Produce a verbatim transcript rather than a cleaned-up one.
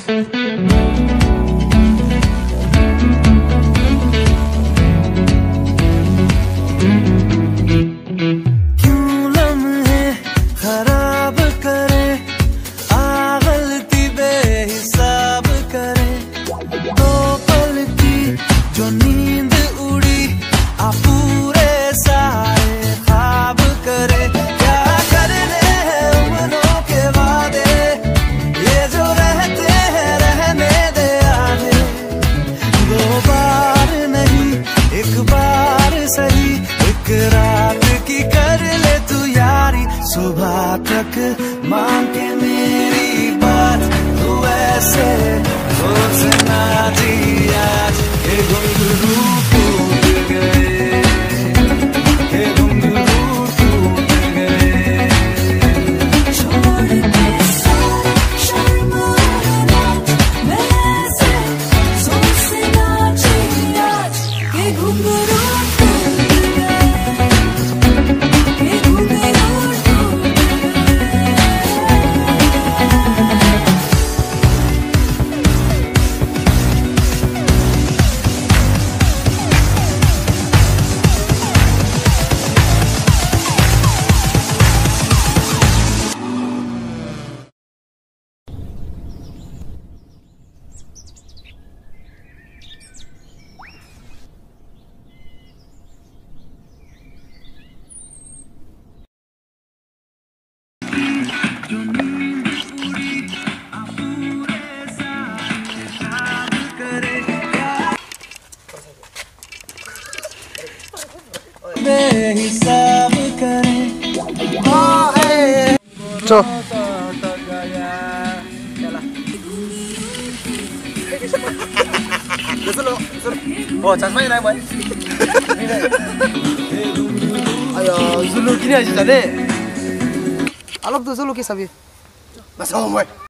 सुबह तक मांग के मेरी बात तू ऐसे सोचना जी आज के घुंघरू टूट गए, के घुंघरू टूट गए। छोड़ के सारे शर्म मैं ऐसे सोचना जी आज के घुंघरू बेहिसाब करें। चो oh chasma ini boy. ayo Zulu gini aja tadi. Alok tuh Zulu kisah bi. Masuk boy.